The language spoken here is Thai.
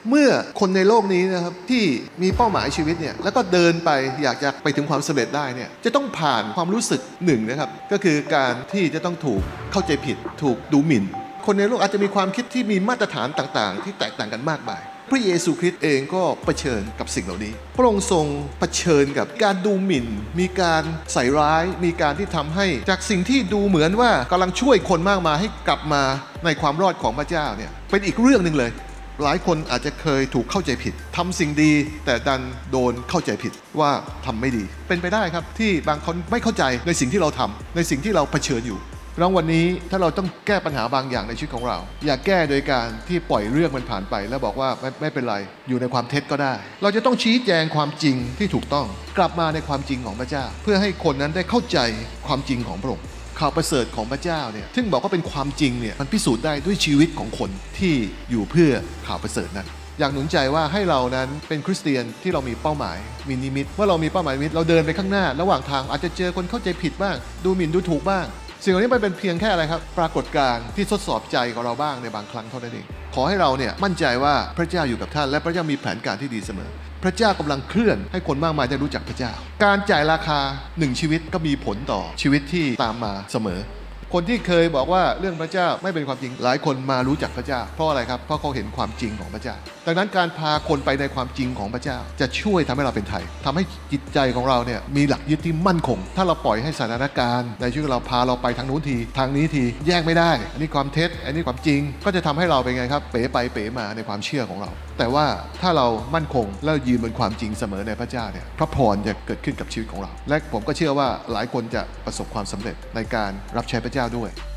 เมื่อคนในโลกนี้นะครับที่มีเป้าหมายชีวิตเนี่ยแล้วก็เดินไปอยากจะไปถึงความสำเร็จได้เนี่ยจะต้องผ่านความรู้สึกหนึ่งนะครับก็คือการที่จะต้องถูกเข้าใจผิดถูกดูหมิ่นคนในโลกอาจจะมีความคิดที่มีมาตรฐานต่างๆที่แตกต่างกันมากมายพระเยซูคริสต์เองก็เผชิญกับสิ่งเหล่านี้พระองค์ทรงเผชิญกับการดูหมิ่นมีการใส่ร้ายมีการที่ทำให้จากสิ่งที่ดูเหมือนว่ากำลังช่วยคนมากมายให้กลับมาในความรอดของพระเจ้าเนี่ยเป็นอีกเรื่องนึงเลยหลายคนอาจจะเคยถูกเข้าใจผิดทำสิ่งดีแต่ดันโดนเข้าใจผิดว่าทำไม่ดีเป็นไปได้ครับที่บางคนไม่เข้าใจในสิ่งที่เราทำในสิ่งที่เราเผชิญอยู่แล้ววันนี้ถ้าเราต้องแก้ปัญหาบางอย่างในชีวิตของเราอย่าแก้โดยการที่ปล่อยเรื่องมันผ่านไปแล้วบอกว่าไม่เป็นไรอยู่ในความเท็จก็ได้เราจะต้องชี้แจงความจริงที่ถูกต้องกลับมาในความจริงของพระเจ้าเพื่อให้คนนั้นได้เข้าใจความจริงของพระองค์ข่าวประเสริฐของพระเจ้าเนี่ยซึ่งบอกว่าเป็นความจริงเนี่ยมันพิสูจน์ได้ด้วยชีวิตของคนที่อยู่เพื่อข่าวประเสริฐนั้นอยากหนุนใจว่าให้เรานั้นเป็นคริสเตียนที่เรามีเป้าหมายมีนิมิตว่าเรามีเป้าหมายนิมิตเราเดินไปข้างหน้าระหว่างทางอาจจะเจอคนเข้าใจผิดบ้างดูหมิ่นดูถูกบ้างสิ่งเหล่านี้มันเป็นเพียงแค่อะไรครับปรากฏการณ์ที่ทดสอบใจของเราบ้างในบางครั้งเท่านั้นเองขอให้เราเนี่ยมั่นใจว่าพระเจ้าอยู่กับท่านและพระเจ้ามีแผนการที่ดีเสมอพระเจ้ากำลังเคลื่อนให้คนมากมายได้รู้จักพระเจ้าการจ่ายราคา1ชีวิตก็มีผลต่อชีวิตที่ตามมาเสมอคนที่เคยบอกว่าเรื่องพระเจ้าไม่เป็นความจริงหลายคนมารู้จักพระเจ้าเพราะอะไรครับเพราะเขาเห็นความจริงของพระเจ้าดังนั้นการพาคนไปในความจริงของพระเจ้าจะช่วยทำให้เราเป็นไทยทำให้จิตใจของเราเนี่ยมีหลักยึดที่มั่นคงถ้าเราปล่อยให้สถานการณ์ในชีวิตเราพาเราไปทางนู้นทีทางนี้ทีแยกไม่ได้อันนี้ความเท็จอันนี้ความจริงก็จะทำให้เราเป็นไงครับเป๋ไปเป๋มาในความเชื่อของเราแต่ว่าถ้าเรามั่นคงและยืนบนความจริงเสมอในพระเจ้าเนี่ยพระพรจะเกิดขึ้นกับชีวิตของเราและผมก็เชื่อว่าหลายคนจะประสบความสำเร็จในการรับใช้พระเจ้าด้วย